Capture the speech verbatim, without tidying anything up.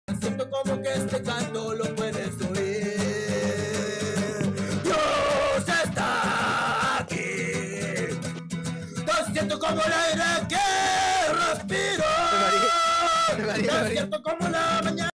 Siento como que este canto lo puedes oír. Dios está aquí. Lo siento como el aire que respiro. Lo siento como la mañana.